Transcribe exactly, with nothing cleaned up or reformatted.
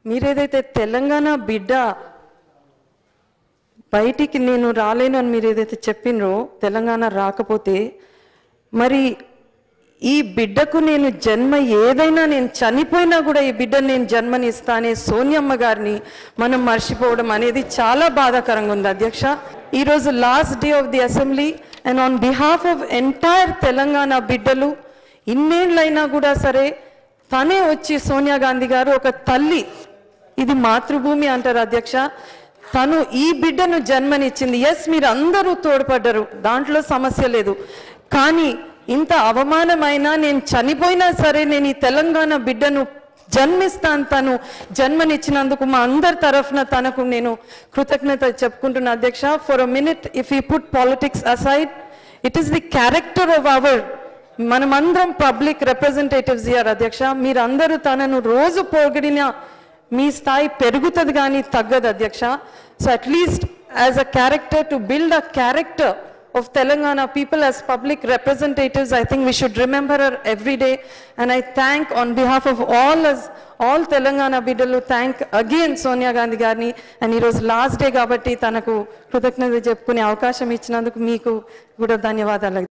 మీరేదైతే తెలంగాణ బిడ్డ బయటికి నేను రాలేను అని మీరు ఏదైతే చెప్పినరో తెలంగాణ రాకపోతే మరి ఈ బిడ్డకు నేను జన్మ ఏదైనా నేను చనిపోయినా కూడా ఈ బిడ్డను నేను జన్మనిస్తానే సోనియమ్మ గారిని మనం మర్చిపోవడం అనేది చాలా బాధాకరంగా ఉంది అధ్యక్ష. ఈరోజు last day of the assembly and on behalf of entire Telangana బిడ్డలు ఇన్నేళ్ళైనా కూడా సరే తనే వచ్చి సోనియా గాంధీ గారు ఒక తల్లి, ఇది మాతృభూమి అంటారు అధ్యక్ష, తను ఈ బిడ్డను జన్మనిచ్చింది. ఎస్ మీరు అందరూ తోడ్పడ్డరు, దాంట్లో సమస్య లేదు. కానీ ఇంత అవమానమైనా నేను చనిపోయినా సరే నేను ఈ తెలంగాణ బిడ్డను జన్మిస్తాను, తను జన్మనిచ్చినందుకు మా అందరి తరఫున తనకు నేను కృతజ్ఞత చెప్పుకుంటున్నా అధ్యక్ష. For a minute if you put politics aside, it is the character of our, మనమందరం పబ్లిక్ రిప్రజెంటేటివ్స్ ఇయర్ అధ్యక్ష. మీరందరూ తనను రోజు పొగిడిన మీ స్థాయి పెరుగుతుంది కానీ తగ్గదు అధ్యక్ష. So at least as a character to build a character of Telangana people as public representatives, I think we should remember her every day. And I thank on behalf of all us, all Telangana bidalu, thank again Sonia Gandhi garni. And it was last day kabatti tanaku krutaknata cheppukune avakasham ichinanduku meeku kuda dhanyavadalu.